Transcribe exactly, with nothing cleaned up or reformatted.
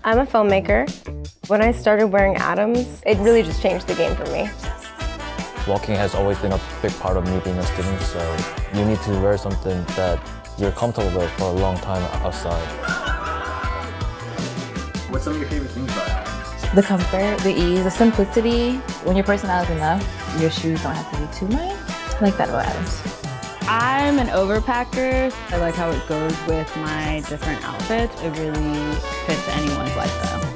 I'm a filmmaker. When I started wearing Adams, it really just changed the game for me. Walking has always been a big part of me being a student, so you need to wear something that you're comfortable with for a long time outside. What's some of your favorite things about Adams? The comfort, the ease, the simplicity. When your personality is enough, your shoes don't have to be too much. I like that about Adams. I'm an overpacker. I like how it goes with my different outfits. It really fits anyone's lifestyle.